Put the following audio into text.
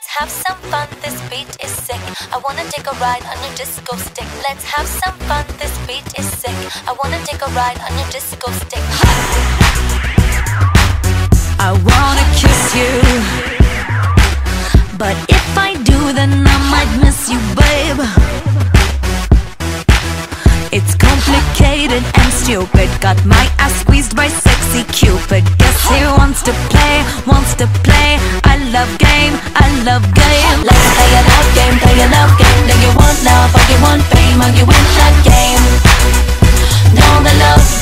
Let's have some fun, this beat is sick. I wanna take a ride on your disco stick. Let's have some fun, this beat is sick. I wanna take a ride on your disco stick. I wanna kiss you, but if I do then I might miss you, babe. It's complicated and stupid. Got my ass squeezed by sexy Cupid. Guess he wants to play, wants to play. I love game, I love game. Let's play a love game, play a love game. Do you want love or you want fame? Are you in that game? Know the love